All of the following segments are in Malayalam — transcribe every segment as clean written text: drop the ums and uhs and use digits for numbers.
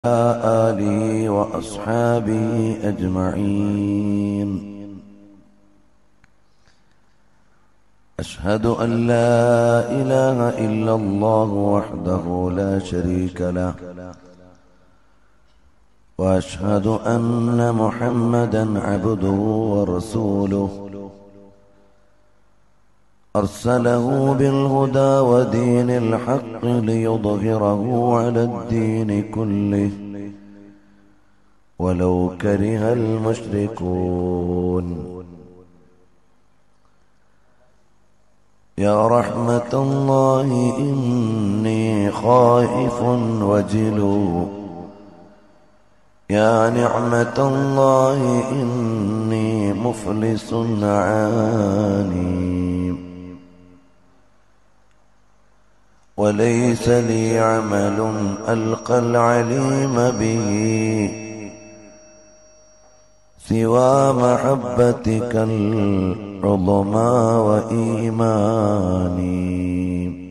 آله وأصحابه أجمعين. أشهد أن لا إله إلا الله وحده لا شريك له، وأشهد أن محمدا عبده ورسوله، أرسله بالهدى ودين الحق ليظهره على الدين كله ولو كره المشركون. يا رحمة الله إني خائف وجلو، يا نعمة الله إني مفلس عاني، وليس لي عمل ألقى العليم به سوى محبتك العظمى وإيماني.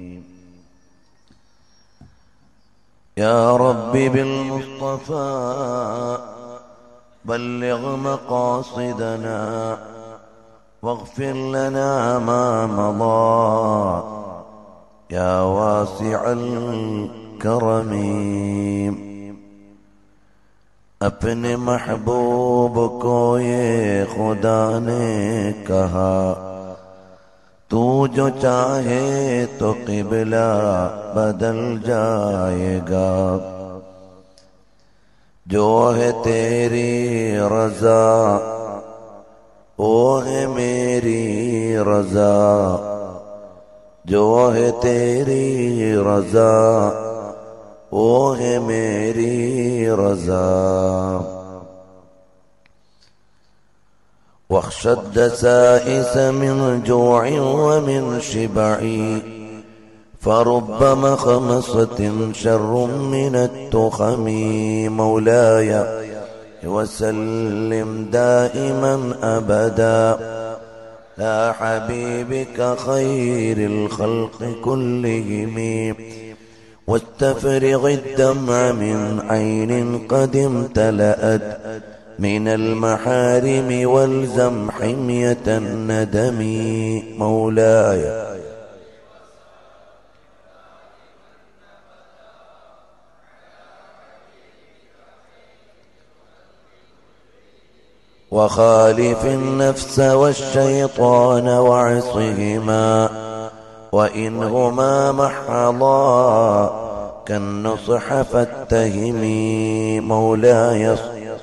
يا رب بالمصطفى بلغ مقاصدنا واغفر لنا ما مضى يا واسع الكرم. अपने महबूब को ये खुदा ने कहा, तू जो चाहे तो क़िबला बदल जाएगा, जो है तेरी रज़ा वो है मेरी रज़ा, जो है तेरी रज़ा वो है मेरी रज़ा। واخشى الدسائس من جوع ومن شبع، فرب مخمصة شر من التخم. مولاي وسلم دائما أبدا لا حبيبك خير الخلق كلهم، واستفرغ الدمع من عين قد امتلأت من المحارم والزم حمية الندم. مولاي وخالف النفس والشيطان وعصهما، وإنهما محضا كالنصح فاتهمي. مولاي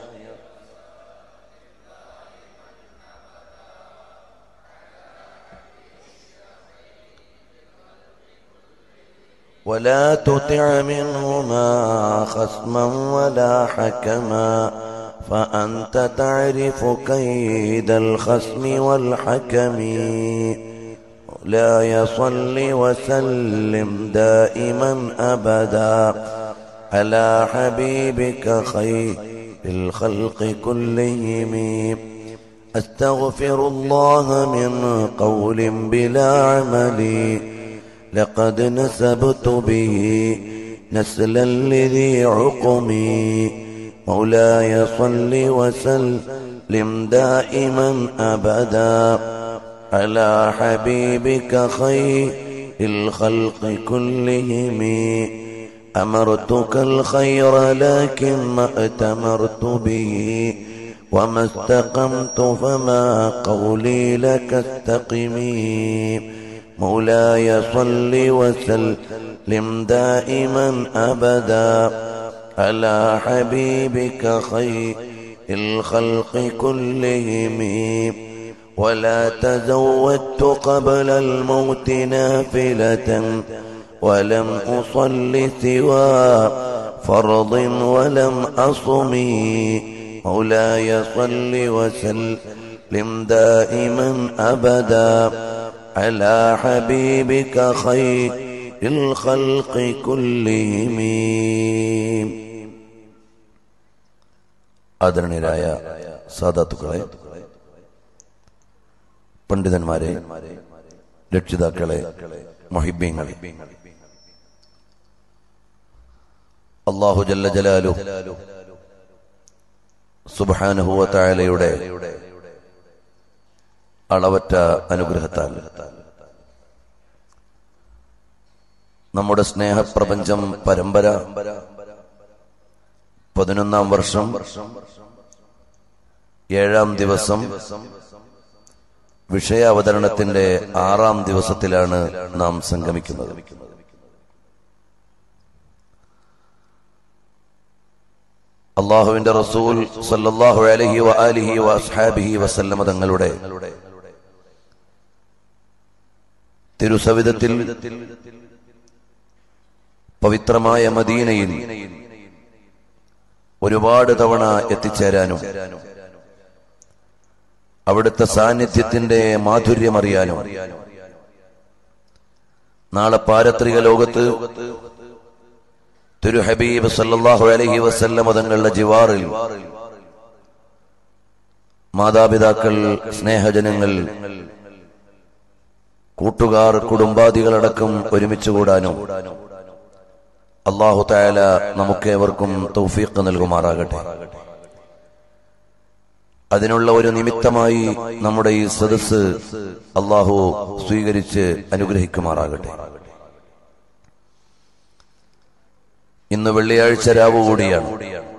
ولا تطع منهما خصما ولا حكما، فأنت تعرف كيد الخصم والحكم. لا يصل وسلم دائما أبدا على حبيبك خير الخلق كلهم. أستغفر الله من قول بلا عمل لقد نسبت به نسلا لذي عقم. مولاي صل وسلم دائما أبدا على حبيبك خير الخلق كلهم. أمرتك الخير لكن ما ائتمرت به، وما استقمت فما قولي لك استقمي. مولاي صل وسلم دائما أبدا على حبيبك خير الخلق كلهم. ولا تزودت قبل الموت نافلة ولم أصل سوى فرض ولم أصم. مولاي صل وسلم دائما أبدا على حبيبك خير الخلق كلهم. ആദരണീയരായ സാദാത്തുക്കളെ, പണ്ഡിതന്മാരെ, രക്ഷിതാക്കളെ, മുഹിബ്ബീങ്ങളെ, അല്ലാഹു ജല്ല ജലാലുഹു സുബ്ഹാനഹു വ തആലയുടെ അളവറ്റ അനുഗ്രഹത്താൽ നമ്മുടെ സ്നേഹപ്രപഞ്ചം പരമ്പര 11ാം വർഷം 7ാം ദിവസം വിഷയാവതരണത്തിന്റെ 6ാം ദിവസത്തിലാണ് നാം സംഗമിക്കുന്നത്. അല്ലാഹുവിന്റെ റസൂൽ സല്ലല്ലാഹു അലൈഹി വആലിഹി വഅസ്ഹാബിഹി വസല്ലമ തങ്ങളുടെ തിരുസവിധത്തിൽ പവിത്രമായ മദീനയിൽ ഒരുപാട് തവണ എത്തിച്ചേരാനും അവിടുത്തെ സാന്നിധ്യത്തിന്റെ മാധുര്യമറിയാനും നാളെ പാരത്രിക ലോകത്ത് തിരു ഹബീബ് സല്ലല്ലാഹു അലൈഹി വസല്ലമ തങ്ങളുടെ ജിവാറിൽ മാതാപിതാക്കൾ, സ്നേഹജനങ്ങൾ, കൂട്ടുകാർ, കുടുംബാദികളടക്കം ഒരുമിച്ച് കൂടാനും അല്ലാഹു തആല നമുക്കേവർക്കും തൗഫീഖ് നൽകുമാറാകട്ടെ. അതിനുള്ള ഒരു നിമിത്തമായി നമ്മുടെ ഈ സദസ്സ് അല്ലാഹു സ്വീകരിച്ച് അനുഗ്രഹിക്കുമാറാകട്ടെ. ഇന്ന് വെള്ളിയാഴ്ച രാവ് കൂടിയാണ്.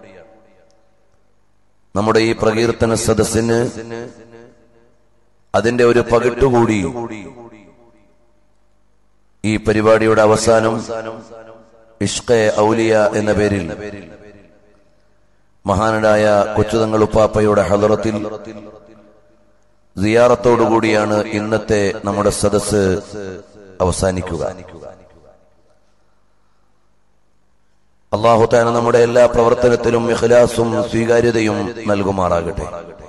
നമ്മുടെ ഈ പ്രകീർത്തന സദസ്സിന് അതിന്റെ ഒരു പകിട്ടുകൂടി ഈ പരിപാടിയുടെ അവസാനം ഇഷ്ഖെ ഔലിയ എന്ന പേരിൽ മഹാനായ കൊച്ചുതങ്ങൾ ഉപ്പാപ്പയുടെ ഹളറത്തിൽ സിയാറത്തോടുകൂടിയാണ് ഇന്നത്തെ നമ്മുടെ സദസ്സ് അവസാനിക്കുക. അല്ലാഹു തആല നമ്മുടെ എല്ലാ പ്രവർത്തനത്തിലും ഇഖ്ലാസും സ്വീകാര്യതയും നൽകുമാറാകട്ടെ.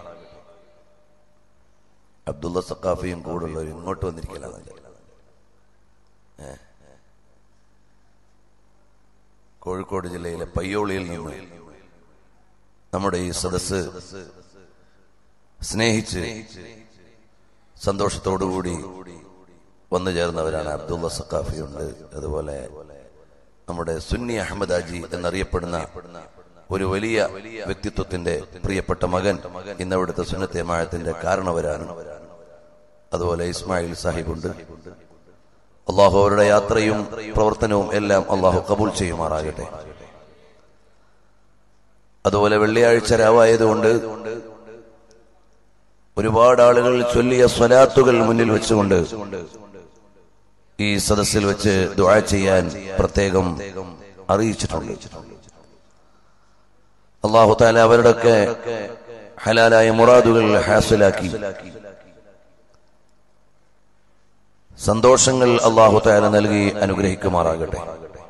അബ്ദുള്ള സഖാഫിയും കൂടുള്ളവർ ഇങ്ങോട്ട് വന്നിരിക്കലാണ്. കോഴിക്കോട് ജില്ലയിലെ പയ്യോളിയിൽ നിന്ന് നമ്മുടെ ഈ സദസ്സ് സ്നേഹിച്ച് സന്തോഷത്തോടുകൂടി വന്നു ചേർന്നവരാണ്. അബ്ദുള്ള സഖാഫിയുണ്ട്, അതുപോലെ നമ്മുടെ സുന്നി അഹമ്മദ് ഹാജി എന്നറിയപ്പെടുന്ന ഒരു വലിയ വ്യക്തിത്വത്തിന്റെ പ്രിയപ്പെട്ട മകൻ ഇന്നവിടുത്തെ സുന്നത്തെ ജമാഅത്തിന്റെ കാരണവരാണ്. അതുപോലെ ഇസ്മായിൽ സാഹിബുണ്ട്. അള്ളാഹു അവരുടെ യാത്രയും പ്രവർത്തനവും എല്ലാം അള്ളാഹു കബൂൽ ചെയ്യുമാറാകട്ടെ. അതുപോലെ വെള്ളിയാഴ്ച രാവായതുകൊണ്ട് ഒരുപാട് ആളുകൾ ചൊല്ലിയ സ്വലാത്തുകൾ മുന്നിൽ വെച്ചുകൊണ്ട് ഈ സദസ്സിൽ വെച്ച് ദുആ ചെയ്യാൻ പ്രത്യേകം അറിയിച്ചിട്ടുണ്ട്. അല്ലാഹു തആല അവരുടെയൊക്കെ ഹലാലായ മുറാദുകൾ ഹാസിലാക്കി സന്തോഷങ്ങൾ അല്ലാഹു തആല നൽകി അനുഗ്രഹിക്കുമാറാകട്ടെ.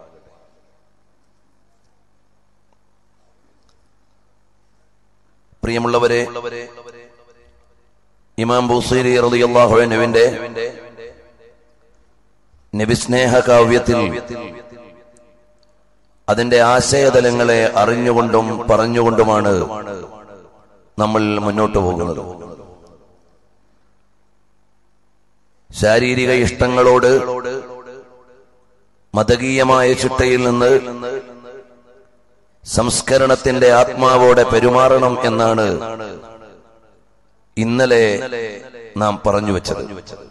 പ്രിയമുള്ളവരെ, ഇമാം ബൂസൈരി റളിയല്ലാഹു അൻഹുവിന്റെ നബിസ്നേഹ കാവ്യത്തിൽ അതിന്റെ ആശയതലങ്ങളെ അറിഞ്ഞുകൊണ്ടും പറഞ്ഞുകൊണ്ടുമാണ് നമ്മൾ മുന്നോട്ടു പോകുന്നത്. ശാരീരിക ഇഷ്ടങ്ങളോട് മതകീയമായ ചിട്ടയിൽ നിന്ന് സംസ്കരണത്തിന്റെ ആത്മാവോടെ പെരുമാറണം എന്നാണ് ഇന്നലെ നാം പറഞ്ഞു വെച്ചത്.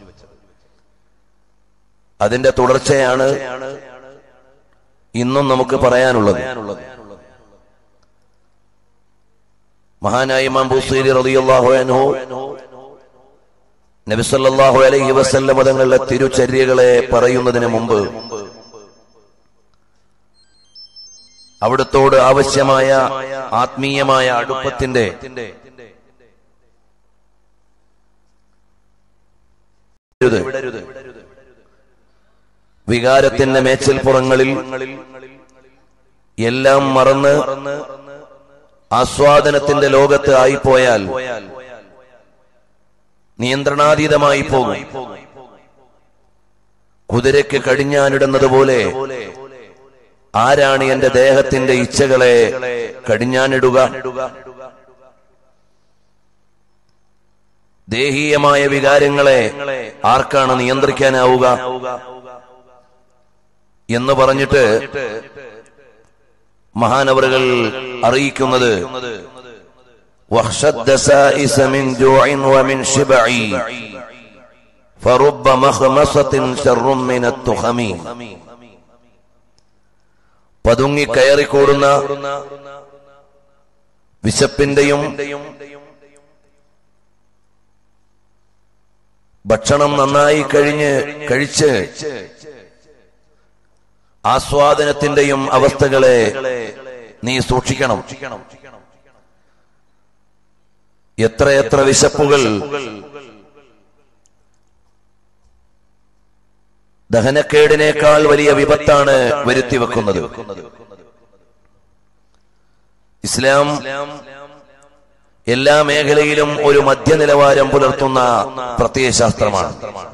അതിന്റെ തുടർച്ചയാണ് ഇന്നും നമുക്ക് പറയാനുള്ളത്. മഹാനായ ഇമാം ബൂസൈരി റളിയല്ലാഹു അൻഹു നബി സല്ലല്ലാഹു അലൈഹി വസല്ലം തങ്ങളുടെ തിരുചര്യകളെ പറയുന്നതിന് മുമ്പ് അവിടുത്തോട് ആവശ്യമായ ആത്മീയമായ അടുപ്പത്തിന്റെ വികാരത്തിന്റെ മേച്ചിൽപ്പുറങ്ങളിൽ എല്ലാം മറന്ന് ആസ്വാദനത്തിന്റെ ലോകത്ത് ആയിപ്പോയാൽ നിയന്ത്രണാതീതമായി പോകും. കുതിരയ്ക്ക് കടിഞ്ഞാനിടുന്നത് പോലെ ആരാണ് എന്റെ ദേഹത്തിന്റെ ഇച്ഛകളെ കടിഞ്ഞാനിടുക? ദേഹീയമായ വികാരങ്ങളെ ആർക്കാണ് നിയന്ത്രിക്കാനാവുക എന്ന് പറഞ്ഞിട്ട് മഹാനവറുകൾ അറിയിക്കുന്നത് വഖ്ശദ് ദസാഇസ മിൻ ജൂഇൻ വമിൻ ശിബഇ ഫറുബ്ബ മഖ്മസത്തിൻ ശർറും മിനത് തുഖമി. പതുങ്ങി കയറിക്കൂടുന്ന വിശപ്പിന്റെയും ഭക്ഷണം നന്നായി കഴിച്ച് ആസ്വാദനത്തിന്റെയും അവസ്ഥകളെ നീ സൂക്ഷിക്കണം. എത്രയെത്ര വിശപ്പുകൾ ദഹനക്കേടിനേക്കാൾ വലിയ വിപത്താണ് വരുത്തിവെക്കുന്നത്. ഇസ്ലാം എല്ലാ മേഖലയിലും ഒരു മധ്യനിലവാരം പുലർത്തുന്ന പ്രത്യയശാസ്ത്രമാണ്.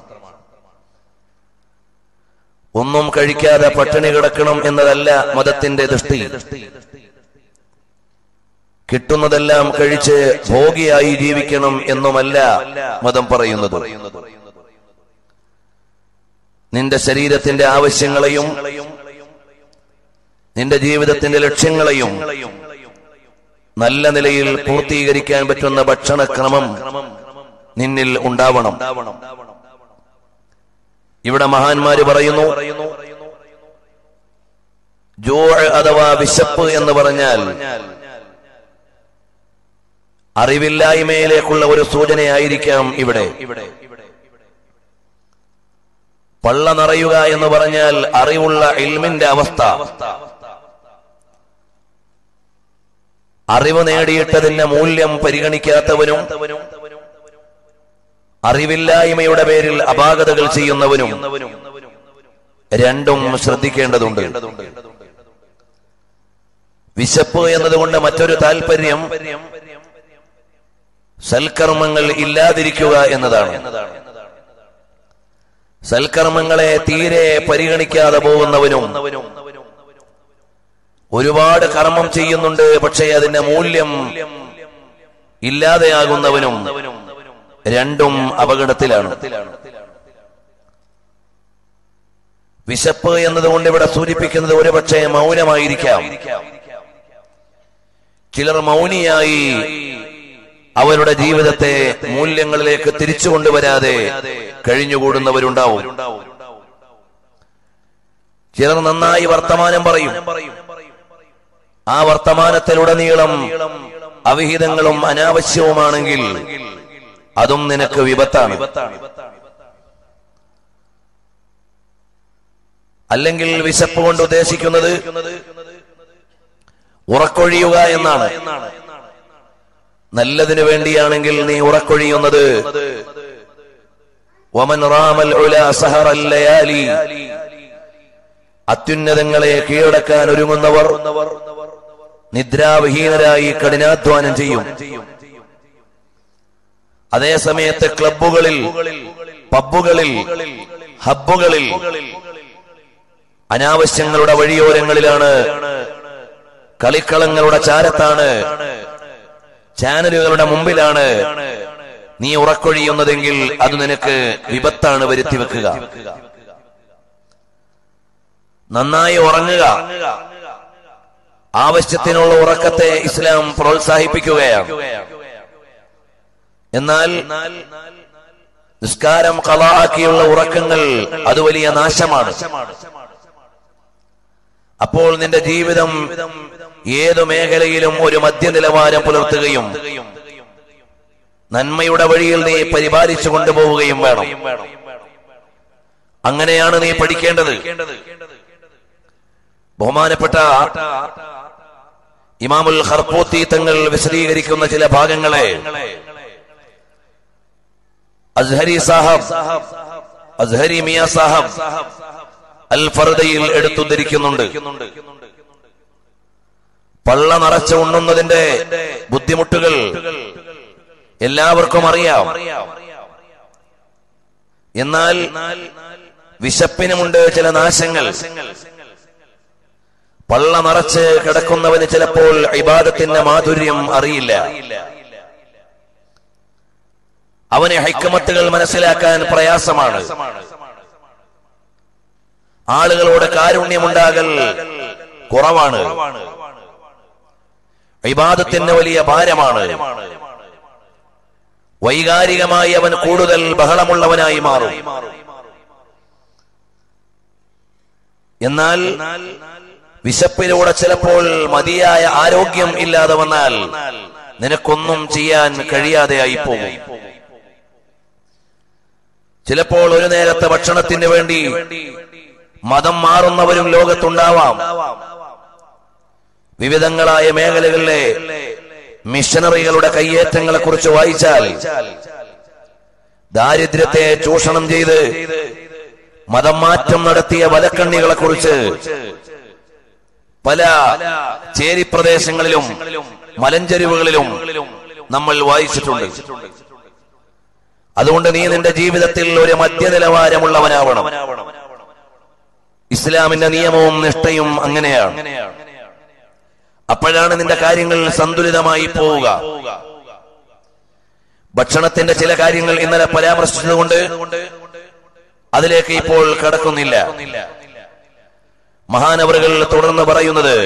ഒന്നും കഴിക്കാതെ പട്ടിണി കിടക്കണം എന്നതല്ല മതത്തിന്റെ ദൃഷ്ടി. കിട്ടുന്നതെല്ലാം കഴിച്ച് ഭോഗിയായി ജീവിക്കണം എന്നുമല്ല മതം പറയുന്നത്. നിന്റെ ശരീരത്തിന്റെ ആവശ്യങ്ങളെയും നിന്റെ ജീവിതത്തിന്റെ ലക്ഷ്യങ്ങളെയും നല്ല നിലയിൽ പൂർത്തീകരിക്കാൻ പറ്റുന്ന ഭക്ഷണക്രമം നിന്നിൽ ഉണ്ടാവണം. ഇവിടെ മഹാന്മാര് പറയുന്നു, ജൂ അഥവാ വിശപ്പ് എന്ന് പറഞ്ഞാൽ അറിവില്ലായ്മയിലേക്കുള്ള ഒരു സൂചനയായിരിക്കാം. ഇവിടെ പള്ള നിറയുക എന്ന് പറഞ്ഞാൽ അറിവുള്ള ഇൽമിന്റെ അവസ്ഥ. അറിവ് നേടിയിട്ടതിന്റെ മൂല്യം പരിഗണിക്കാത്തവനും അറിവില്ലായ്മയുടെ പേരിൽ അപാകതകൾ ചെയ്യുന്നവനും രണ്ടും ശ്രദ്ധിക്കേണ്ടതുണ്ട്. വിശപ്പ് എന്നതുകൊണ്ട് മറ്റൊരു താല്പര്യം സൽക്കർമ്മങ്ങൾ ഇല്ലാതിരിക്കുക എന്നതാണ്. സൽക്കർമ്മങ്ങളെ തീരെ പരിഗണിക്കാതെ പോകുന്നവനും ഒരുപാട് കർമ്മം ചെയ്യുന്നുണ്ട്, പക്ഷേ അതിന്റെ മൂല്യം ഇല്ലാതെയാകുന്നവനും രണ്ടും അപകടത്തിലാണ്. വിശപ്പ് എന്നതുകൊണ്ട് ഇവിടെ സൂചിപ്പിക്കുന്നത് ഒരുപക്ഷെ മൗനമായിരിക്കാം. ചിലർ മൗനിയായി അവരുടെ ജീവിതത്തെ മൂല്യങ്ങളിലേക്ക് തിരിച്ചു കൊണ്ടുവരാതെ കഴിഞ്ഞുകൂടുന്നവരുണ്ടാവും. ചിലർ നന്നായി വർത്തമാനം പറയും. ആ വർത്തമാനത്തിലുടനീളം അവിഹിതങ്ങളും അനാവശ്യവുമാണെങ്കിൽ അതും നിനക്ക് വിപത്താണ്. അല്ലെങ്കിൽ വിശപ്പ് കൊണ്ട് ഉദ്ദേശിക്കുന്നത് ഉറക്കൊഴിയുക എന്നാണ്. നല്ലതിനു വേണ്ടിയാണെങ്കിൽ നീ ഉറക്കൊഴിയുന്നത് വമൻ റാമൽ ഉലാ സഹറൽ ലയാലി, അത്യുന്നതങ്ങളെ കീഴടക്കാൻ ഒരുങ്ങുന്നവർ നിദ്രാവിഹീനരായി കഠിനാധ്വാനം ചെയ്യും. അതേസമയത്ത് ക്ലബ്ബുകളിൽ, പബ്ബുകളിൽ, ഹബ്ബുകളിൽ, അനാവശ്യങ്ങളുടെ വഴിയോരങ്ങളിലാണ്, കളിക്കളങ്ങളുടെ ചാരത്താണ്, ചാനലുകളുടെ മുമ്പിലാണ് നീ ഉറക്കൊഴിയുന്നതെങ്കിൽ അത് നിനക്ക് വിപത്താണ് വരുത്തിവെക്കുക. നന്നായി ഉറങ്ങുക. ആവശ്യത്തിനുള്ള ഉറക്കത്തെ ഇസ്ലാം പ്രോത്സാഹിപ്പിക്കുകയാണ്. എന്നാൽ നിസ്കാരം ഖളാ ആക്കിയുള്ള ഉറക്കങ്ങൾ അത് വലിയ നാശമാണ്. അപ്പോൾ നിന്റെ ജീവിതം ഏതു മേഖലയിലും ഒരു മധ്യനിലവാരം പുലർത്തുകയും നന്മയുടെ വഴിയിൽ നീ പരിപാലിച്ചു കൊണ്ടുപോവുകയും വേണം. അങ്ങനെയാണ് നീ പഠിക്കേണ്ടത്. ബഹുമാനപ്പെട്ട ഇമാമുൽ ഖർഖൂത്തി തങ്ങൾ വിശദീകരിക്കുന്ന ചില ഭാഗങ്ങളെ അസ്ഹരി സാഹബ്, അസ്ഹരി മിയ സാഹബ് അൽ ഫർദയിൽ എടുത്തുദ്ധരിക്കുന്നുണ്ട്. പള്ള നിറച്ച് ഉണ്ണുന്നതിന്റെ ബുദ്ധിമുട്ടുകൾ എല്ലാവർക്കും അറിയാം. എന്നാൽ വിശപ്പിനുമുണ്ട് ചില നാശങ്ങൾ. പള്ള നിറച്ച് കിടക്കുന്നവന് ചിലപ്പോൾ ഇബാദത്തിന്റെ മാധുര്യം അറിയില്ല. അവന് ഹിക്മത്തുകൾ മനസ്സിലാക്കാൻ പ്രയാസമാണ്. ആളുകളോട് കാരുണ്യമുണ്ടാകൽ കുറവാണ്. ഇബാദത്തിന് വലിയ ഭാരമാണ്. വൈകാരികമായി അവൻ കൂടുതൽ ബഹളമുള്ളവനായി മാറും. എന്നാൽ വിശപ്പിലൂടെ ചിലപ്പോൾ മതിയായ ആരോഗ്യം ഇല്ലാതെ വന്നാൽ നിനക്കൊന്നും ചെയ്യാൻ കഴിയാതെയായി പോകും. ചിലപ്പോൾ ഒരു നേരത്തെ ഭക്ഷണത്തിന് വേണ്ടി മതം മാറുന്നവരും ലോകത്തുണ്ടാവാം. വിവിധങ്ങളായ മേഖലകളിലെ മിഷനറികളുടെ കയ്യേറ്റങ്ങളെ കുറിച്ച് വായിച്ചാൽ ദാരിദ്ര്യത്തെ ചൂഷണം ചെയ്ത് മതം മാറ്റം നടത്തിയ വലക്കണ്ണികളെ കുറിച്ച് പല ചേരിപ്രദേശങ്ങളിലും മലഞ്ചെരിവുകളിലും നമ്മൾ വായിച്ചിട്ടുണ്ട്. അതുകൊണ്ട് നീ നിന്റെ ജീവിതത്തിൽ ഒരു മധ്യനിലവാരമുള്ളവനാവണം. ഇസ്ലാമിന്റെ നിയമവും നിഷ്ഠയും അങ്ങനെയാണ്. അപ്പോഴാണ് നിന്റെ കാര്യങ്ങൾ സന്തുലിതമായി പോവുക. ഭക്ഷണത്തിന്റെ ചില കാര്യങ്ങൾ ഇന്നലെ പരാമർശിച്ചതുകൊണ്ട് അതിലേക്ക് ഇപ്പോൾ കടക്കുന്നില്ല. മഹാനവറുകൾ തുടർന്ന് പറയുന്നത്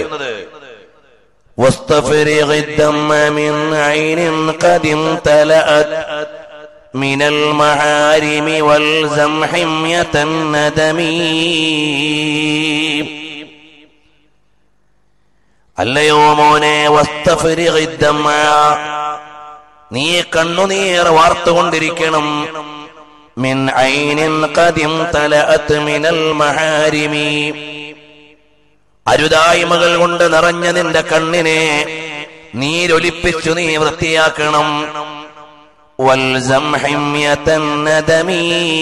മിനൽ മഹാരിമി വൽസം ഹിമ്യതൻ നദമീ. അല്ലയോ മോനെ, വസ്തഫ്രിഗിദ്ദമ, നീ കണ്ണുനീർ വാർത്തുകൊണ്ടിരിക്കണം. മിൻ ഐനിൻ ഖദിം തലഅത് മിനൽ മഹാരിമി, അരുതായ്മകൾ കൊണ്ട് നിറഞ്ഞ നിന്റെ കണ്ണിനെ നീരൊലിപ്പിച്ചു നീ വൃത്തിയാക്കണം. വൽസം ഹിമ്യതൻ നദമീ,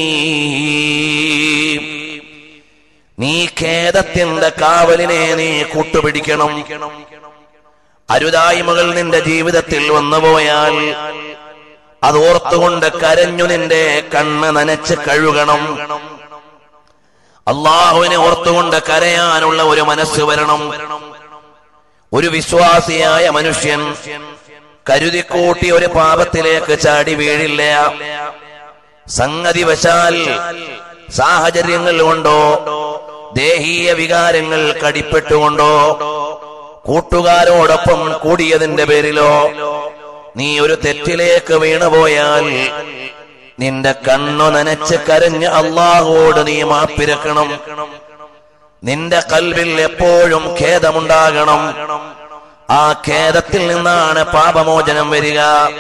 നീ ഖേദത്തിന്റെ കാവലിനെ നീ കൂട്ടുപിടിക്കണം. അരുതായ്മകൾ നിന്റെ ജീവിതത്തിൽ വന്നുപോയാൽ അതോർത്തുകൊണ്ട് കരഞ്ഞു നിന്റെ കണ്ണ് നനച്ച് കഴുകണം. അള്ളാഹുവിനെ ഓർത്തുകൊണ്ട് കരയാനുള്ള ഒരു മനസ്സ് വരണം. ഒരു വിശ്വാസിയായ മനുഷ്യൻ കരുതിക്കൂട്ടി ഒരു പാപത്തിലേക്ക് ചാടി വീഴില്ല. സംഗതി വശാൽ സാഹചര്യങ്ങൾ കൊണ്ടോ ദേഹീയ വികാരങ്ങൾ കടിപ്പെട്ടുകൊണ്ടോ കൂട്ടുകാരോടൊപ്പം കൂടിയതിന്റെ പേരിലോ നീ ഒരു തെറ്റിലേക്ക് വീണുപോയാൽ നിന്റെ കണ്ണു നനച്ച് കരഞ്ഞ് അള്ളാഹുവോട് നീ മാപ്പിരക്കണം. നിന്റെ കൽവിൽ എപ്പോഴും ഖേദമുണ്ടാകണം. ആ ഖേദത്തിൽ നിന്നാണ് പാപമോചനം വരിക.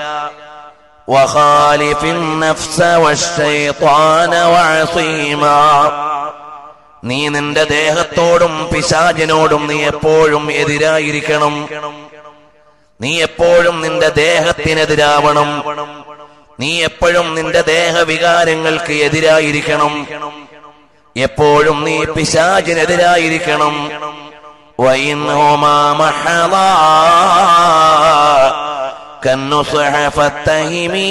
വഖാലിഫിൻ നഫ്സ വശൈത്വാന വഅസീമാ, നീ നിന്റെ ദേഹത്തോടും പിശാചിനോടും നീ എപ്പോഴും എതിരായിരിക്കണം. നീ എപ്പോഴും നിന്റെ ദേഹത്തിനെതിരാവണം. നീ എപ്പോഴും നിന്റെ ദേഹവികാരങ്ങൾക്ക് എതിരായിരിക്കണം. എപ്പോഴും നീ പിശാചിനെതിരായിരിക്കണം. വഇൻഹുമാ മഹളാ കന്നുസ്ഹ ഫത്തഹിമീ,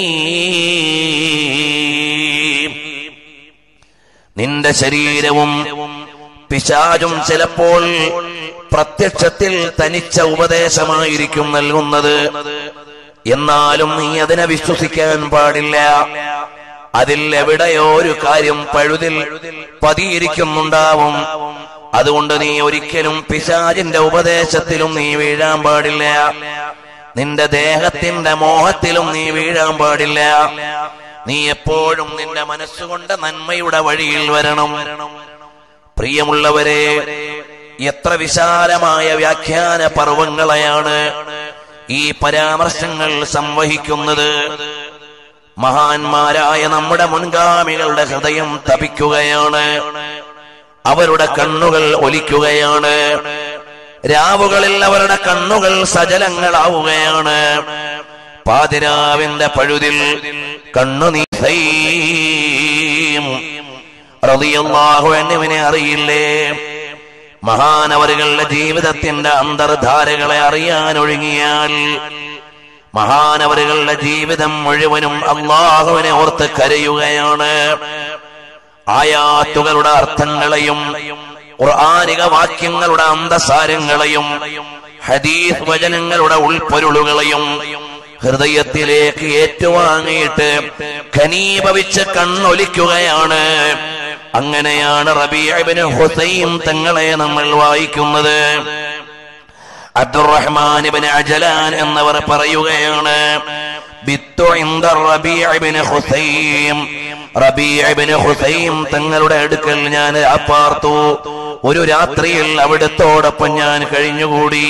നിന്റെ ശരീരവും പിശാചും ചിലപ്പോൾ പ്രത്യക്ഷത്തിൽ തനിച്ച ഉപദേശമായിരിക്കും നൽകുന്നത്. എന്നാലും നീ അതിനെ വിശ്വസിക്കാൻ പാടില്ല. അതിൽ എവിടെയോ ഒരു കാര്യം പഴുതിൽ പതിയിരിക്കുന്നുണ്ടാവും. അതുകൊണ്ട് നീ ഒരിക്കലും പിശാചിന്റെ ഉപദേശത്തിലും നീ വീഴാൻ പാടില്ല. നിന്റെ ദേഹത്തിന്റെ മോഹത്തിലും നീ വീഴാൻ പാടില്ല. നീ എപ്പോഴും നിന്റെ മനസ്സുകൊണ്ട് നന്മയുടെ വഴിയിൽ വരണം. പ്രിയമുള്ളവരെ, എത്ര വിശാലമായ വ്യാഖ്യാന പർവ്വങ്ങളെയാണ് ഈ പരാമർശങ്ങൾ സംവഹിക്കുന്നത്. മഹാന്മാരായ നമ്മുടെ മുൻഗാമികളുടെ ഹൃദയം തപിക്കുകയാണ്. അവരുടെ കണ്ണുകൾ ഒലിക്കുകയാണ്. രാവുകളിൽ അവരുടെ കണ്ണുകൾ സജലങ്ങളാവുകയാണ്. പാതിരാവിന്റെ പഴുതിൽ കണ്ണുനീർ റളിയല്ലാഹു അൻഹുവിനെ അറിയില്ലേ? മഹാനവറുകളുടെ ജീവിതത്തിന്റെ അന്തർധാരകളെ അറിയാൻ ഒഴുങ്ങിയാൽ മഹാനവറുകളുടെ ജീവിതം മുഴുവനും അല്ലാഹുവിനെ ഓർത്ത് കരയുകയാണ്. ആയാത്തുകളുടെ അർത്ഥങ്ങളെയും ഖുർആനിക വാക്യങ്ങളുടെ അന്തസാരങ്ങളെയും ഹദീസ് വചനങ്ങളുടെ ഉൾപ്പൊരുളുകളെയും ഹൃദയത്തിലേക്ക് ഏറ്റുവാങ്ങിയിട്ട് ഖനീഭവിച്ച് കണ്ണൊലിക്കുകയാണ്. അങ്ങനെയാണ് റബീഅ ഇബ്നു ഹുസൈം തങ്ങളെ നമ്മൾ വായിക്കുന്നത്. അബ്ദുറഹ്മാൻ ഇബ്നു അജലാൻ എന്നവർ പറയുകയാണ്, ബിത്തു ഇൻദ റബീഅ ഇബ്നു ഖുസൈം, റബീഅ ഇബ്നു ഖുസൈം തങ്ങളുടെ അടുക്കൽ ഞാൻ അപ്പാർത്തു. ഒരു രാത്രിയിൽ അവിടത്തോടൊപ്പം ഞാൻ കഴിഞ്ഞുകൂടി.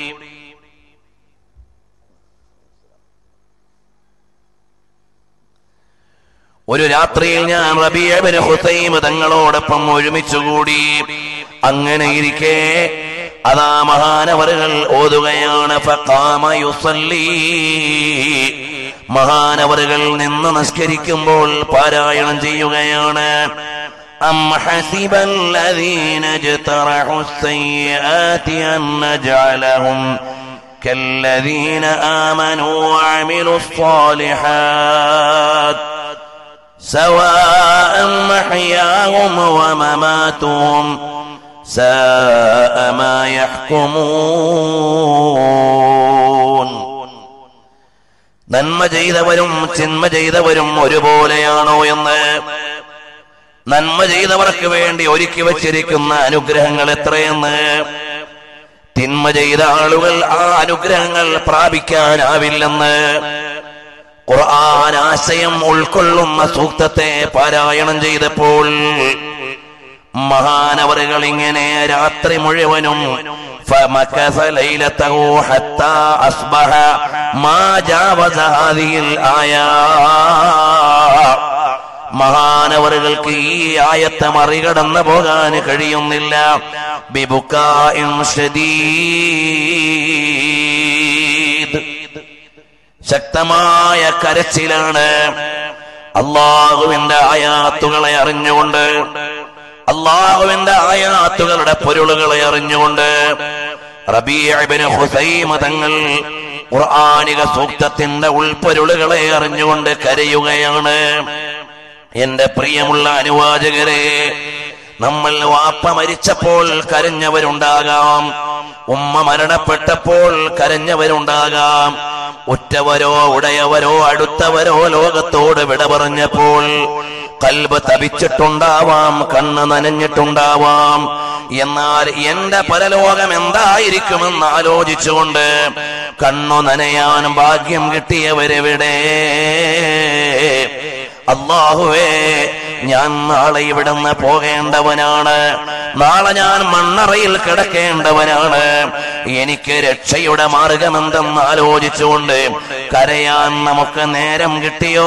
ഒരു രാത്രിയിൽ ഞാൻ റബീഅ ഇബ്നു ഖുസൈം തങ്ങളോടൊപ്പം ഒരുമിച്ചുകൂടി. അങ്ങനെ ഇരിക്കെ അതാ മഹാനവറുകൾ ഓതുകയാണ്, ഫഖാമ യുസല്ലി, മഹാനവറുകൾ നിന്ന് നിസ്കരിക്കുമ്പോൾ പാരായണം ചെയ്യുകയാണ്, അം ഹസിബല്ലദീന ജ്തറഹുസ്സയ്യാതി അൻ നജഅലഹും കല്ലദീന ആമനൂ വഅമിലുസ്സാലിഹാത്ത് സവാഅൻ മഹ്യാഹും വമമാതുഹും സാഅ മാ യഹ്കുമൂൻ. നന്മ ചെയ്തവരും തിന്മ ചെയ്തവരും ഒരുപോലെയാണോ എന്ന്, നന്മ ചെയ്തവർക്ക് വേണ്ടി ഒരുക്കി വച്ചിരിക്കുന്ന അനുഗ്രഹങ്ങൾ എത്രയെന്ന്, തിന്മ ചെയ്ത ആളുകൾ ആ അനുഗ്രഹങ്ങൾ പ്രാപിക്കാനാവില്ലെന്ന് ഖുർആൻ ആശയം ഉൾക്കൊള്ളുന്ന സൂക്തത്തെ പാരായണം ചെയ്തപ്പോൾ മഹാനവറുകൾ ഇങ്ങനെ രാത്രി മുഴുവനും فمكث ليلته حتى أصبح ما جاوز هذه الآيات. മഹാനവറുകൾക്ക് ഈ ആയത്ത് മറികടന്നു പോകാൻ കഴിയുന്നില്ല. ബിബുകാഇൻ ശദീദ്, ശക്തമായ കരച്ചിലാണ്. അല്ലാഹുവിന്റെ ആയാത്തുകളെ അറിഞ്ഞുകൊണ്ട്, അല്ലാഹുവിന്റെ ആയാത്തുകളുടെ പൊരുളുകളെ അറിഞ്ഞുകൊണ്ട് റബീഅ ഇബ്നു ഖുസൈം തങ്ങൾ ഖുർആനിക സൂക്തത്തിന്റെ ഉൾപ്പൊരുളുകളെ അറിഞ്ഞുകൊണ്ട് കരയുകയാണ്. എന്റെ പ്രിയമുള്ള അനുവാചകരെ, നമ്മൾ വാപ്പ മരിച്ചപ്പോൾ കരഞ്ഞവരുണ്ടാകാം, ഉമ്മ മരണപ്പെട്ടപ്പോൾ കരഞ്ഞവരുണ്ടാകാം, ഉറ്റവരോ ഉടയവരോ അടുത്തവരോ ലോകത്തോട് വിട പറഞ്ഞപ്പോൾ കൽബ് തപിച്ചിട്ടുണ്ടാവാം, കണ്ണ് നനഞ്ഞിട്ടുണ്ടാവാം. എന്നാൽ എന്റെ പരലോകം എന്തായിരിക്കുമെന്ന് ആലോചിച്ചുകൊണ്ട് കണ്ണു നനയാൻ ഭാഗ്യം കിട്ടിയവരെവിടെ? അല്ലാഹുവേ, ഞാൻ നാളെ ഇവിടുന്ന് പോകേണ്ടവനാണ്, നാളെ ഞാൻ മണ്ണറയിൽ കിടക്കേണ്ടവനാണ്, എനിക്ക് രക്ഷയുടെ മാർഗമെന്തെന്ന് ആലോചിച്ചുകൊണ്ട് കരയാൻ നമുക്ക് നേരം കിട്ടിയോ?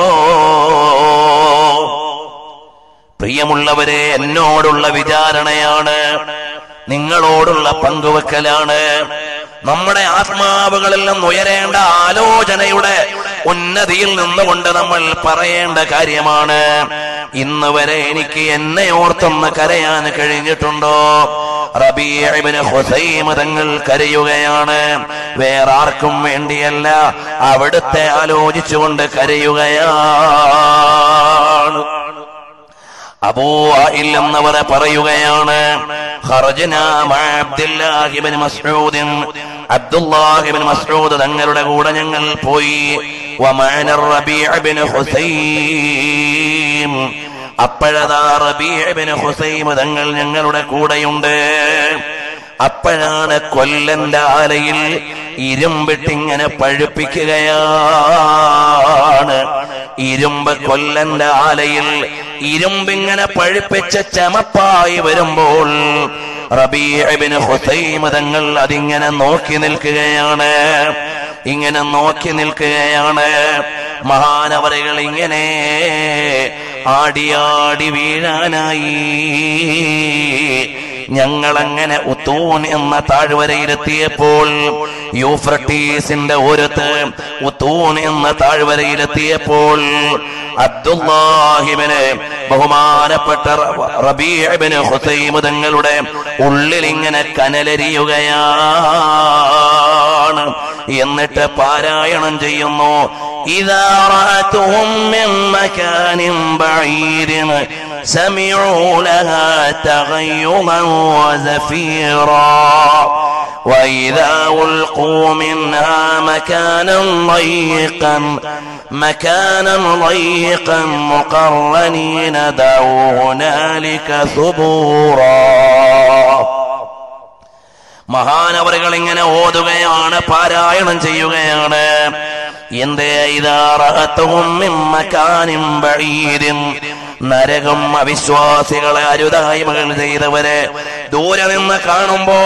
പ്രിയമുള്ളവരെ, എന്നോടുള്ള വിചാരണയാണ്, നിങ്ങളോടുള്ള പങ്കുവെക്കലാണ്. നമ്മുടെ ആത്മാവുകളിൽ നിന്ന് ഉയരേണ്ട ആലോചനയുടെ ഉന്നതിയിൽ നിന്നുകൊണ്ട് നമ്മൾ പറയേണ്ട കാര്യമാണ്. ഇന്ന് വരെ എനിക്ക് എന്നെ ഓർത്തൊന്ന് കരയാൻ കഴിഞ്ഞിട്ടുണ്ടോ? റബീഅ ഇബ്നു ഖുസൈം തങ്ങൾ കരയുകയാണ്. വേറെ ആർക്കും വേണ്ടിയല്ല, അവിടുത്തെ ആലോചിച്ചുകൊണ്ട് കരയുകയാണ്. അബൂ ആഇൽ എന്നവർ പറയുകയാണ്, ഖറജ്നാ മഅ അബ്ദുല്ലാഹി ഇബ്നു മസ്ഊദ്, അബ്ദുല്ലാഹി ഇബ്നു മസ്ഊദ് തങ്ങളുടെ കൂടെ ഞങ്ങൾ പോയി. വമഅന റബീഅ ഇബ്നു ഖുസൈം, അപ്പോഴതാ റബീഅ ഇബ്നു ഖുസൈം തങ്ങൾ ഞങ്ങളുടെ കൂടെയുണ്ട്. അപ്പോഴാണ് കൊല്ലന്റെ ആലയിൽ ഇരുമ്പിട്ടിങ്ങനെ പഴുപ്പിക്കുകയാണ്. ഇരുമ്പ് കൊല്ലന്റെ ആലയിൽ ഇരുമ്പിങ്ങനെ പഴുപ്പിച്ച് ചമപ്പായി വരുമ്പോൾ റബീഅ ഇബ്നു ഖുസൈം തങ്ങൾ അതിങ്ങനെ നോക്കി നിൽക്കുകയാണ്, ഇങ്ങനെ നോക്കി നിൽക്കുകയാണ്. മഹാനവറുകൾ ഇങ്ങനെ ആടിയാടി വീഴാനായി. ഞങ്ങളങ്ങനെ ഉത്തൂൻ എന്ന താഴ്വരയിലെത്തിയപ്പോൾ, യൂഫ്രട്ടീസിന്റെ ഓരത്ത് ഉത്തൂൻ എന്ന താഴ്വരയിലെത്തിയപ്പോൾ അബ്ദുല്ലാഹിബ്ന് ബഹുമാനപ്പെട്ട റബീഅ ഇബ്നു ഖുസൈം തങ്ങളുടെ ഉള്ളിൽ ഇങ്ങനെ കനലരിയുകയാണ്. എന്നിട്ട് പാരായണം ചെയ്യുന്നു, ഇദാ റഅതുഹും മിൻ മകാനിൻ ബഈദിൻ സമിഉ ലഹാ തഗയ്യുദൻ വസഫീറാ وإذا ألقوا منها مكانا ضيقا مقرنين دعوا هنالك ثبورا. മഹാനവറുകൾ ഇങ്ങനെ ഓതുകയാണ്, പാരായണം ചെയ്യുകയാണ്. എന്തേ നരകം അവിശ്വാസികളെ അരുതായ്മകൾ ചെയ്തവരെ ദൂരെ നിന്ന് കാണുമ്പോ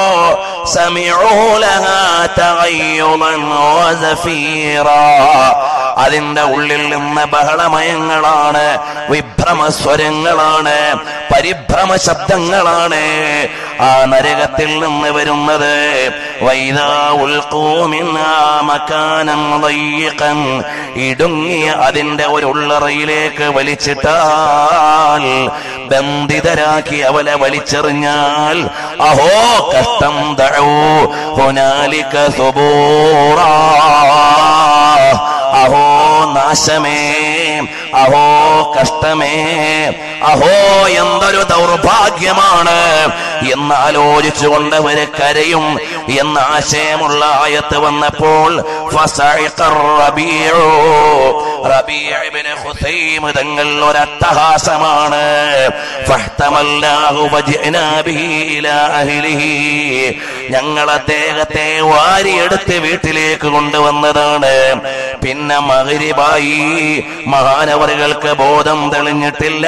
അതിന്റെ ഉള്ളിൽ നിന്ന് ബഹളമയങ്ങളാണ്, വിഭ്രമസ്വരങ്ങളാണ്, പരിഭ്രമ ശബ്ദങ്ങളാണ് ആ നരകത്തിൽ നിന്ന് വരുന്നത്. ഇടുങ്ങിയ അതിന്റെ ഒരു ഉള്ളറയിലേക്ക് വലിച്ചിട്ടാൽ, ബന്ധിതരാക്കി അവലെ വലിച്ചെറിഞ്ഞാൽ, അഹോ കഷ്ടം ദഉ ഹുനാലിക സുബൂറാ, അഹോ നാശമേ, അഹോ കഷ്ടമേ, അഹോ എന്തൊരു ദൗർഭാഗ്യമാണ് എന്ന് ആലോചിച്ചുകൊണ്ട് അവര് കരയും എന്ന ആശയമുള്ള ആയത്ത് വന്നപ്പോൾ തങ്ങൾ ഒരട്ടഹാസമാണ്. ഞങ്ങൾ അദ്ദേഹത്തെ വാരിയെടുത്ത് വീട്ടിലേക്ക് കൊണ്ടുവന്നതാണ്. പിന്നെ മഗ്രിബായി, മഹാനവറുകൾക്ക് ബോധം തെളിഞ്ഞിട്ടില്ല.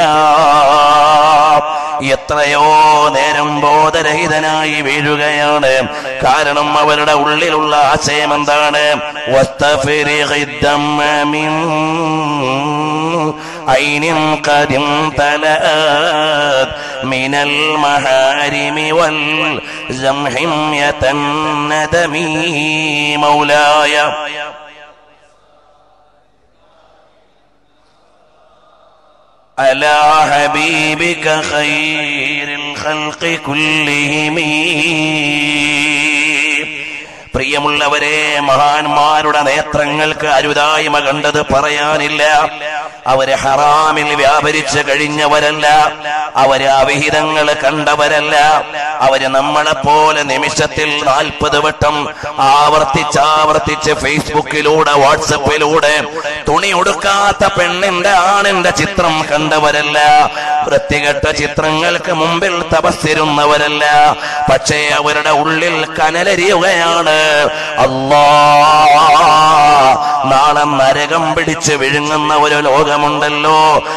എത്രയോ നേരം ബോധരഹിതനായി വീഴുകയാണ്. കാരണം അവരുടെ ഉള്ളിലുള്ള ആശയം എന്താണ്? മിനൽ മഹാരിമി വൽ ജംഹിം യതന്നദമി മൗലായ അലാ ഹബീബിക ഖൈറിൽ ഖൽഖി കുല്ലിഹിം. പ്രിയമുള്ളവരെ, മഹാന്മാരുടെ നേത്രങ്ങൾക്ക് അരുതായ്മ കണ്ടത് പറയാനില്ല. അവര് ഹറാമിൽ വ്യാപരിച്ച് കഴിഞ്ഞവരല്ല, അവര് അവിഹിതങ്ങൾ കണ്ടവരല്ല. അവര് നമ്മളെപ്പോലെ നിമിഷത്തിൽ 40 വട്ടം ആവർത്തിച്ചാവർത്തിച്ച് ഫേസ്ബുക്കിലൂടെ, വാട്സപ്പിലൂടെ തുണി ഉടുക്കാത്ത പെണ്ണിന്റെ ആണിന്റെ ചിത്രം കണ്ടവരല്ല. വൃത്തികെട്ട ചിത്രങ്ങൾക്ക് മുമ്പിൽ തപസ്സിരുന്നവരല്ല. പക്ഷേ അവരുടെ ഉള്ളിൽ കനലരിയുകയാണ്. നാളെ നരകം പിടിച്ച് വിഴുങ്ങുന്ന ഒരു ലോകമുണ്ടല്ലോ.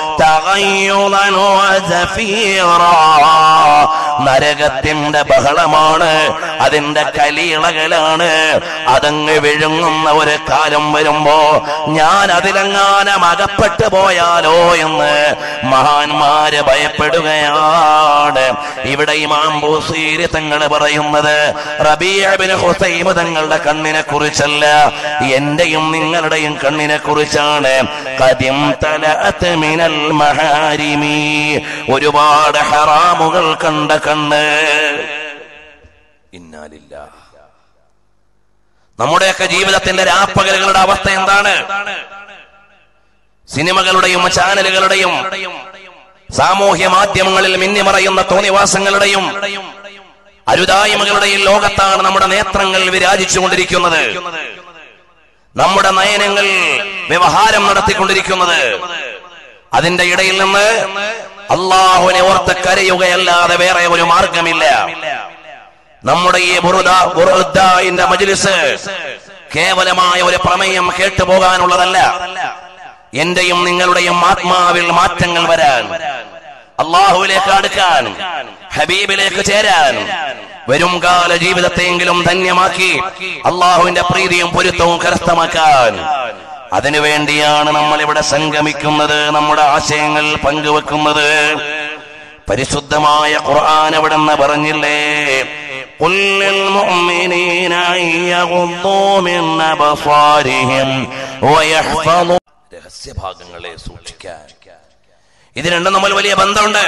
നരകത്തിന്റെ ബഹളമാണ്, അതിന്റെ കലിയിളകലാണ്. അതങ്ങ് വിഴുങ്ങുന്ന ഒരു കാലം വരുമ്പോ ഞാൻ അതിലെങ്ങാനും അകപ്പെട്ടു പോയാലോ എന്ന് മഹാന്മാര് ഭയപ്പെടുകയാണ്. ഇവിടെ ഇമാം ബൂസീരി തങ്ങൾ പറയുന്നത് റബീഅ ഇബ്നു ഹുസൈമ തങ്ങളുടെ കണ്ണിനെ കുറിച്ചല്ല, എന്റെയും നിങ്ങളുടെയും കണ്ണിനെ കുറിച്ചാണ്. ഖദിം തലഅത് മിനൽ മഹാരിമി, ഒരുപാട് ഹറാമുകൾ കണ്ട കണ്ണ്. ഇന്നാലില്ലാഹ്. നമ്മുടെയൊക്കെ ജീവിതത്തിന്റെ രാപ്പകലുകളുടെ അവസ്ഥ എന്താണ്? സിനിമകളുടെയും ചാനലുകളുടെയും സാമൂഹ്യ മാധ്യമങ്ങളിൽ മിന്നിമറയുന്ന തോന്നിവാസങ്ങളുടെയും അരുതായ്മകളുടെയും ലോകത്താണ് നമ്മുടെ നേത്രങ്ങൾ വിരാജിച്ചുകൊണ്ടിരിക്കുന്നത്. നമ്മുടെ നയനങ്ങൾ വ്യവഹാരം നടത്തിക്കൊണ്ടിരിക്കുന്നത്. അതിന്റെ ഇടയിൽ നിന്ന് അള്ളാഹുവിനെ ഓർത്ത് കരയുകയല്ലാതെ വേറെ ഒരു മാർഗമില്ല. നമ്മുടെ ഈ ബുറുദാഇന്റെ മജ്ലിസ് കേവലമായ ഒരു പ്രമേയം കേട്ടുപോകാനുള്ളതല്ല. എന്റെയും നിങ്ങളുടെയും ആത്മാവിൽ മാറ്റങ്ങൾ വരാൻ, അള്ളാഹുവിലേക്ക് അടുക്കാൻ, ഹബീബിലേക്ക് ചേരാൻ, വരും കാല ജീവിതത്തെങ്കിലും ധന്യമാക്കി അള്ളാഹുവിന്റെ പ്രീതിയും പൊരുത്തവും കരസ്ഥമാക്കാൻ, അതിനുവേണ്ടിയാണ് നമ്മൾ ഇവിടെ സംഗമിക്കുന്നത്, നമ്മുടെ ആശയങ്ങൾ പങ്കുവെക്കുന്നത്. പരിശുദ്ധമായ ഖുർആൻ അവിടെന്ന് പറഞ്ഞില്ലേ, ഖുൽ ലിൽ മുഅ്മിനീന യഗ്ദൂ മിൻ അബ്സാരിഹിം വയഹ്ഫദൂ. രഹസ്യഭാഗങ്ങളെ സൂക്ഷിക്കാൻ. ഇത് രണ്ടും നമ്മൾ വലിയ ബന്ധമുണ്ട്.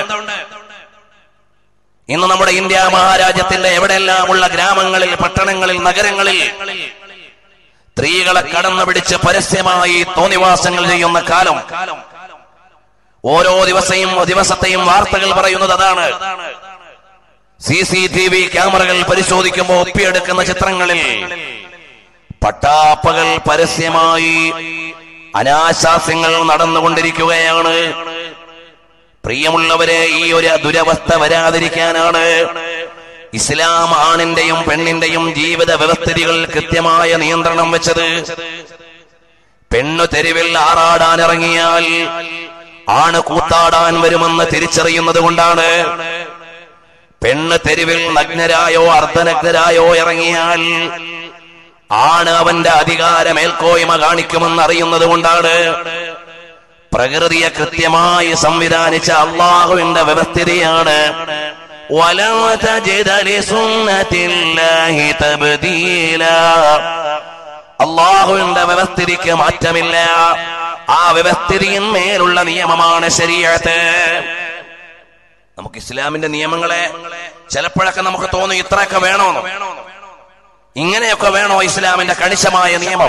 ഇന്ന് നമ്മുടെ ഇന്ത്യ മഹാരാജ്യത്തിന്റെ എവിടെയെല്ലാമുള്ള ഗ്രാമങ്ങളിൽ, പട്ടണങ്ങളിൽ, നഗരങ്ങളിൽ സ്ത്രീകളെ കടന്നു പിടിച്ച് പരസ്യമായി തോന്നിവാസങ്ങൾ ചെയ്യുന്ന കാലം. ഓരോ ദിവസത്തെയും വാർത്തകൾ പറയുന്നത് അതാണ്. CCTV ക്യാമറകൾ പരിശോധിക്കുമ്പോൾ ഒപ്പിയെടുക്കുന്ന ചിത്രങ്ങളിൽ പട്ടാപ്പകൾ പരസ്യമായി അനാശാസ്യങ്ങൾ നടന്നുകൊണ്ടിരിക്കുകയാണ്. പ്രിയമുള്ളവരെ, ഈ ഒരു ദുരവസ്ഥ വരാതിരിക്കാനാണ് ഇസ്ലാം ആണിന്റെയും പെണ്ണിന്റെയും ജീവിത വ്യവസ്ഥിതികൾ കൃത്യമായ നിയന്ത്രണം വെച്ചത് പെണ്ണു തെരുവിൽ ആറാടാൻ ഇറങ്ങിയാൽ ആണ് കൂത്താടാൻ വരുമെന്ന് തിരിച്ചറിയുന്നത് കൊണ്ടാണ്. പെണ്ണ് തെരുവിൽ നഗ്നരായോ അർദ്ധനഗ്നരായോ ഇറങ്ങിയാൽ ആണ് അവന്റെ അധികാര മേൽക്കോയ്മ കാണിക്കുമെന്ന് അറിയുന്നത് കൊണ്ടാണ്. പ്രകൃതിയെ കൃത്യമായി സംവിധാനിച്ച അള്ളാഹുവിന്റെ വ്യവസ്ഥിതിയാണ്. അള്ളാഹുവിന്റെ വ്യവസ്ഥിതിക്ക് മാറ്റമില്ല. ആ വ്യവസ്ഥിതിന്മേലുള്ള നിയമമാണ് ശരീഅത്ത്. നമുക്ക് ഇസ്ലാമിന്റെ നിയമങ്ങളെ ചിലപ്പോഴൊക്കെ നമുക്ക് തോന്നും ഇത്രയൊക്കെ വേണോന്ന്, ഇങ്ങനെയൊക്കെ വേണോ ഇസ്ലാമിന്റെ കണിശമായ നിയമം?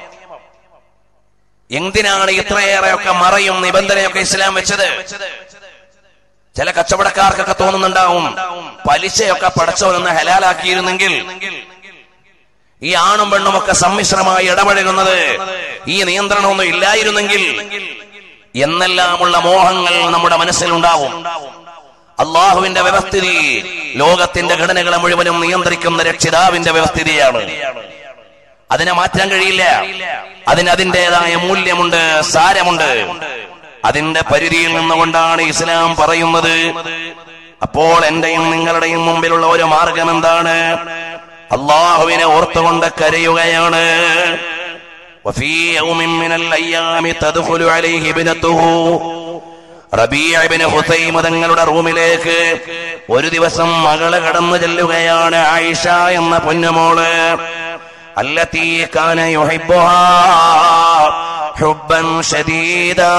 എന്തിനാണ് ഇത്രയേറെയൊക്കെ മറയും നിബന്ധനയൊക്കെ ഇസ്ലാം വെച്ചത്? ചില കച്ചവടക്കാർക്കൊക്കെ തോന്നുന്നുണ്ടാവും പലിശയൊക്കെ പടച്ചവനെന്ന് ഹലാലാക്കിയിരുന്നെങ്കിൽ, ഈ ആണും പെണ്ണുമൊക്കെ സമ്മിശ്രമായി ഇടപഴകുന്നത് ഈ നിയന്ത്രണമൊന്നും ഇല്ലായിരുന്നെങ്കിൽ എന്നെല്ലാമുള്ള മോഹങ്ങൾ നമ്മുടെ മനസ്സിലുണ്ടാവും. അള്ളാഹുവിന്റെ വ്യവസ്ഥിതി ലോകത്തിന്റെ ഘടനകളെ മുഴുവനും നിയന്ത്രിക്കുന്ന രക്ഷിതാവിന്റെ വ്യവസ്ഥിതിയാണ്. അതിനെ മാറ്റാൻ കഴിയില്ല. അതിൻ്റെതായ മൂല്യമുണ്ട്, സാരമുണ്ട്. അതിന്റെ പരിധിയിൽ നിന്നുകൊണ്ടാണ് ഇസ്ലാം പറയുന്നത്. അപ്പോൾ എന്റെയും നിങ്ങളുടെയും മുമ്പിലുള്ള ഒരു മാർഗം എന്താണ്? അള്ളാഹുവിനെ ഓർത്തുകൊണ്ട് കരയുകയാണ്. വഫീ യൗമിൻ മിനൽ അയ്യാമി തദ്ഖുലു അലൈഹി ഇബ്നതുഹു. റബീഅ ഇബ്നു ഹുസൈമ തങ്ങളുടെ റൂമിലേക്ക് ഒരു ദിവസം മകള് കടന്നു ചെല്ലുകയാണ്. ആയിഷ എന്ന പൊന്നുമോള്. അല്ലതീ കാന യുഹിബ്ബുഹാ ഹുബ്ബൻ ശദീദാ.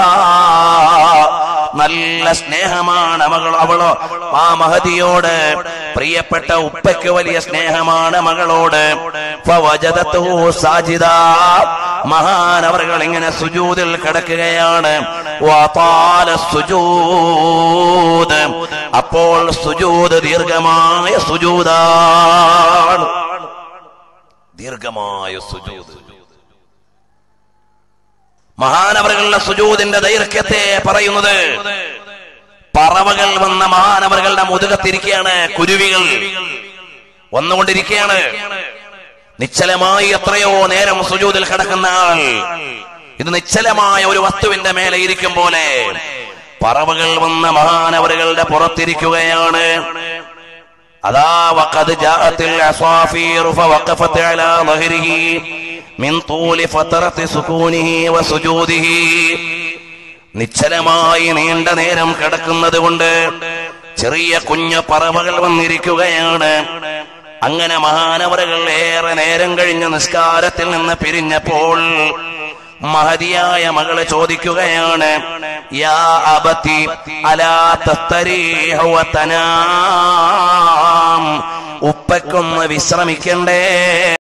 നല്ല സ്നേഹമാണ് അവളോ ആ മഹദിയോട്. പ്രിയപ്പെട്ട ഉപ്പയ്ക്ക് വലിയ സ്നേഹമാണ് മകളോട്. ഫവജദതുഹു സാജിദാ. മഹാനവറുകൾ ഇങ്ങനെ സുജൂദിൽ കിടക്കുകയാണ്. വതാല സുജൂദ്. അപ്പോൾ സുജൂദ് ദീർഘമായ സുജൂദാണ്. ദീർഘമായ സുജൂദ്. മഹാനവറുകളുടെ സുജൂദിന്റെ ദൈർഘ്യത്തെ പറയുന്നത് പറവകൾ വന്ന മഹാനവറുകളുടെ മുതുകത്തിരിക്കുകയാണ്. കുരുവികൾ വന്നുകൊണ്ടിരിക്കുകയാണ്. നിശ്ചലമായി എത്രയോ നേരം സുജൂദിൽ കിടക്കുന്ന ആൾ ഇത് നിശ്ചലമായ ഒരു വസ്തുവിന്റെ മേലെ ഇരിക്കും പോലെ പറവകൾ വന്ന മഹാനവറുകളുടെ പുറത്തിരിക്കുകയാണ്. അതാ വഖദ് ജാഅത്തിൽ അസ്വാഫീർ ഫവഖഫത് അലാ ളഹ്രിഹി മിൻ തൂലി ഫതറത്തി സുകൂനിഹി വസുജൂദിഹി. നിശ്ചലമായി നീണ്ട നേരം കിടക്കുന്നത് കൊണ്ട് ചെറിയ കുഞ്ഞു പറവകൾ വന്നിരിക്കുകയാണ്. അങ്ങനെ മഹാനവറുകൾ ഏറെ നേരം കഴിഞ്ഞ് നിസ്കാരത്തിൽ നിന്ന് പിരിഞ്ഞപ്പോൾ മഹദിയായ മകള് ചോദിക്കുകയാണ്, യാ അബതി അലാ തസ്തരീഹു വതനാം. ഉപ്പയ്ക്കൊന്ന് വിശ്രമിക്കണ്ടേ?